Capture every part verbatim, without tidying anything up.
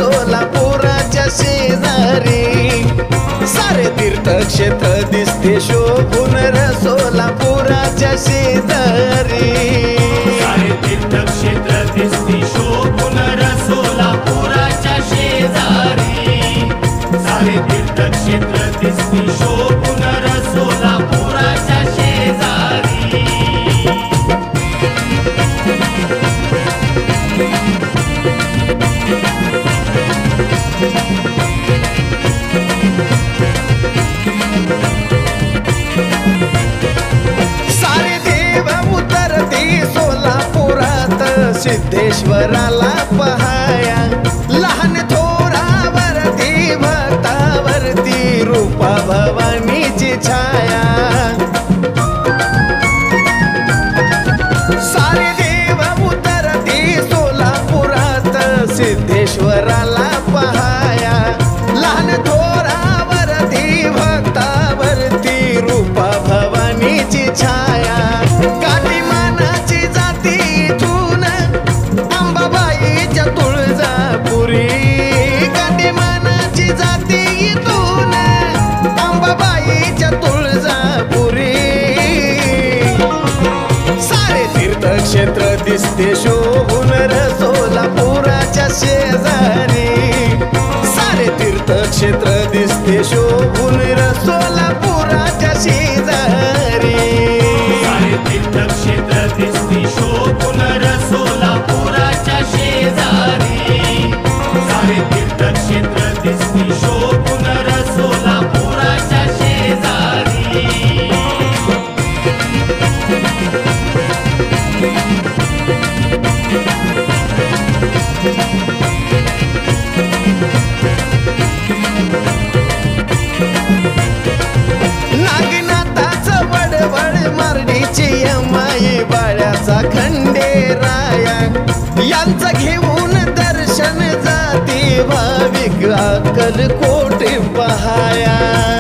सोलापुराच्या शेजारी सारे तीर्थक्षेत्र दिसते शोभून र सोलापुराच्या शेजारी सारे तीर्थक्षेत्र दिसते शोभून र सोलापुराच्या शेजारी सारे तीर्थक्षेत्र दिसते शोभून र सोलापुराच्या शेजारी सारे देव उतरते सोलापुरात सिद्धेश्वराला पहाया लहान थोरावरती भक्तावरती रूपा भवानीची छाया सारे देव उतरते सोलापुरात सिद्धेश्वराला पहाया लहान थोरावरती भक्तावरती रूपा भवानीची छाया काठी मानाची जाती इथून अंबाबाईच्या तुळजापुरी काठी मानाची जाती इथून अंबाबाईच्या तुळजापुरी सारे तीर्थक्षेत्र दिसते शोभून र सोलापुराच्या शेजारी सारे तीर्थक्षेत्र दिसते शोभून र सोलापुराच्या शेजारी सारे तीर्थक्षेत्र दिसते शोभून र सोलापुराच्या शेजारी सारे तीर्थक्षेत्र दिसते शोभून र सोलापुराच्या शेजारी नागनाथाचं वडवड मारडीची यमाई बाळ्याचा खंडेराया यांचं घेऊन दर्शन जाती भाविक अक्कलकोट पहाया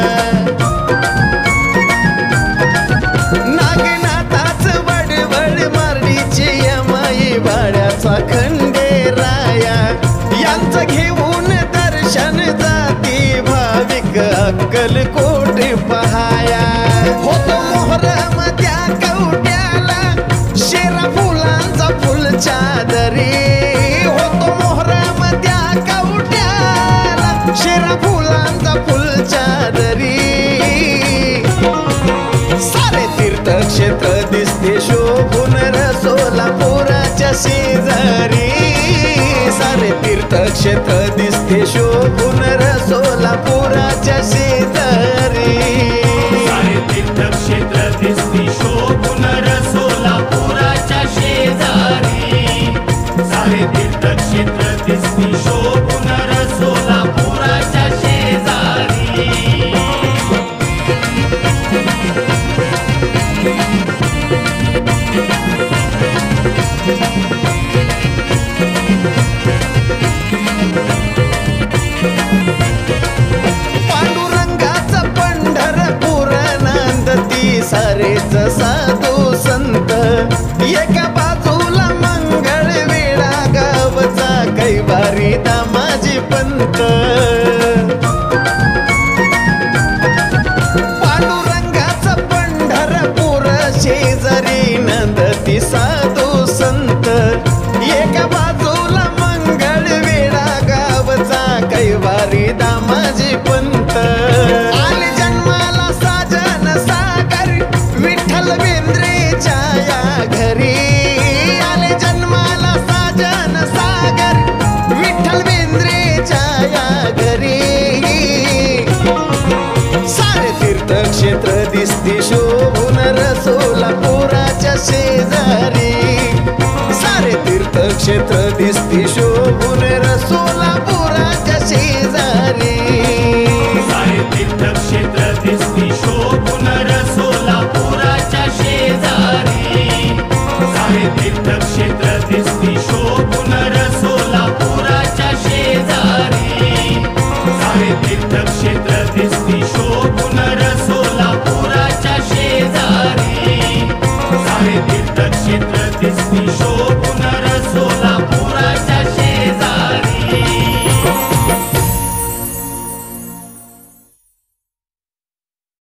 नागनाथाचं वडवड मारडीची यमाई बाळ्याचा खंडेराया यांचं घेऊन दर्शन जाती भाविक अक्कलकोट पहाया होतो मोहरम त्या कवट्याला शेरा फुलांचा फुल चादरी होतो मोहरम त्या कवट्याला शेरा फुलांचा फुल चादरी सारे तीर्थक्षेत्र दिसते शोभून र सोलापुराच्या शेजारी सारे तीर्थक्षेत्र दिसते शोभून र सोलापुराच्या शेजारी सारे तीर्थक्षेत्र दिसते शोभून र सोलापुराच्या शेजारी सारे तीर्थक्षेत्र दिसते शोभून र सोलापुराच्या शेजारी पांडुरंगाचं पंढरपूर नांदती सारेच साधू संत एका बाजूला मंगळ वेळा गावचा कैवारी दामाजी पंत पांडुरंगाचं पंढरपूर शेजारी नंदती साधू संत एका बाजूला मंगळ वेळा गावचा कैवारी दामाजी पंत आले जन्माला साजन सागर विठ्ठल बेंद्रेच्या या घरी आले जन्माला साजन सागर विठ्ठल बेंद्रेच्या या घरी सारे तीर्थक्षेत्र दिसते शोभून र सोलापुराच्या शेजारी सारे तीर्थक्षेत्र दिसते शोभून र सोलापुराच्या शेजारी सारे तीर्थक्षेत्र दिसते शोभून र सोलापुराच्या शेजारी सारे तीर्थक्षेत्र दिसते शोभून र सोलापुराच्या शेजारी सारे तीर्थक्षेत्र दिसते शोभून र सोलापुराच्या शेजारी सारे तीर्थक्षेत्र दिसते